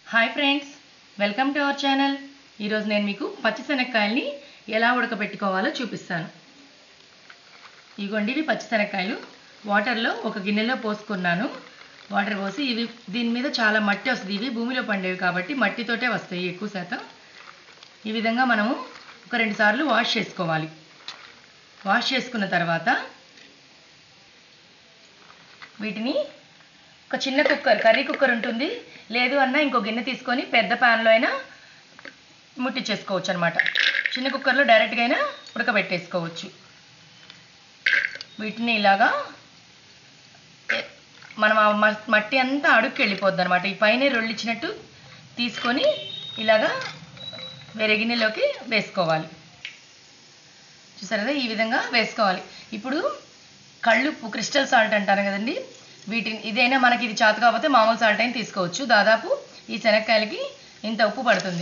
Hi friends, welcome to our channel. ఈరోజు నేను మీకు పచ్చిశనక్కాయల్ని ఎలా ఉడకబెట్టుకోవాలో చూపిస్తాను. ఇదిగోండి, ఇవి పచ్చిశనక్కాయలు వాటర్లో ఒక గిన్నెలో పోసుకున్నాను. వాటర్ పోసి దీని మీద చాలా మట్టి వస్తుంది. ఇవి భూమిలో పండేవి కాబట్టి మట్టితోటే వస్తాయి ఎక్కువ శాతం. ఈ విధంగా మనము ఒక 2 సార్లు వాష్ చేసుకోవాలి. వాష్ చేసుకున్న తర్వాత వీటిని ఒక చిన్న కుక్కర్, కర్రీ కుక్కర్ ఉంటుంది, లేదు అన్నా ఇంకో గిన్నె తీసుకొని పెద్ద ప్యాన్లో అయినా ముట్టించేసుకోవచ్చు అనమాట. చిన్న కుక్కర్లో డైరెక్ట్గా అయినా ఉడకబెట్టేసుకోవచ్చు. వీటిని ఇలాగా మనం ఆ మట్టి అంతా అడుక్కి వెళ్ళిపోద్ది అనమాట. ఈ పైన రొళ్ళిచ్చినట్టు తీసుకొని ఇలాగా వేరే గిన్నెలోకి వేసుకోవాలి. చూసారు కదా, ఈ విధంగా వేసుకోవాలి. ఇప్పుడు కళ్ళుప్పు, క్రిస్టల్ సాల్ట్ అంటారు కదండి, వీటిని ఇదైనా మనకి ఇది చేత కాకపోతే మామూలు సాల్ట్ అయినా తీసుకోవచ్చు. దాదాపు ఈ శనక్కాయలకి ఇంత ఉప్పు పడుతుంది.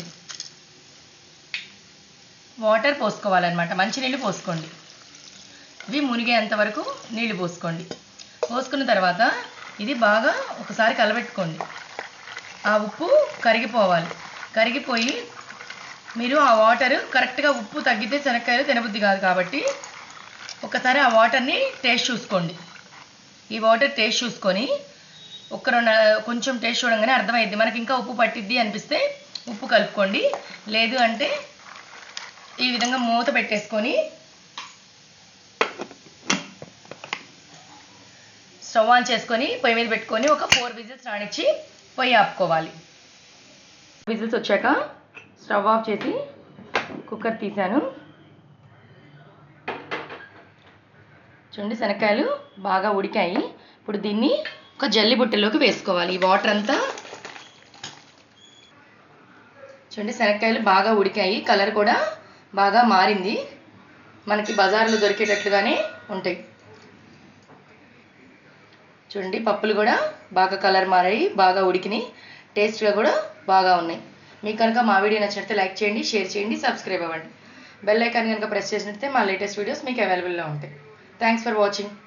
వాటర్ పోసుకోవాలన్నమాట, మంచినీళ్ళు పోసుకోండి. ఇవి మునిగేంత వరకు నీళ్లు పోసుకోండి. పోసుకున్న తర్వాత ఇది బాగా ఒకసారి కలబెట్టుకోండి. ఆ ఉప్పు కరిగిపోవాలి. కరిగిపోయి మీరు ఆ వాటర్ కరెక్ట్గా, ఉప్పు తగ్గితే శనక్కాయలు తినబుద్ధి కాదు కాబట్టి ఒకసారి ఆ వాటర్ని టేస్ట్ చూసుకోండి. ఈ వాటర్ టేస్ట్ చూసుకొని కొంచెం టేస్ట్ చూడంగానే అర్థమైద్ది మనకి ఇంకా ఉప్పు పట్టిద్ది అనిపిస్తే ఉప్పు కలుపుకోండి. లేదు అంటే ఈ విధంగా మూత పెట్టేసుకొని స్టవ్ ఆన్ చేసుకొని పొయ్యి మీద పెట్టుకొని ఒక 4 విజిల్స్ రానిచ్చి పొయ్యి ఆపుకోవాలి. విజిల్స్ వచ్చాక స్టవ్ ఆఫ్ చేసి కుక్కర్ తీసాను. చూడండి, శనక్కాయలు బాగా ఉడికాయి. ఇప్పుడు దీన్ని ఒక జల్లి బుట్టలోకి వేసుకోవాలి. ఈ వాటర్ అంతా చూడండి, శనక్కాయలు బాగా ఉడికాయి, కలర్ కూడా బాగా మారింది. మనకి బజార్లో దొరికేటట్లుగానే ఉంటాయి. చూడండి, పప్పులు కూడా బాగా కలర్ మారాయి, బాగా ఉడికినాయి, టేస్ట్గా కూడా బాగా ఉన్నాయి. మీకు కనుక మా వీడియో నచ్చినట్లయితే లైక్ చేయండి, షేర్ చేయండి, సబ్స్క్రైబ్ అవ్వండి. బెల్ ఐకాన్ కనుక ప్రెస్ చేసినట్లయితే మా లేటెస్ట్ వీడియోస్ మీకు అవైలబుల్లో ఉంటాయి. Thanks for watching.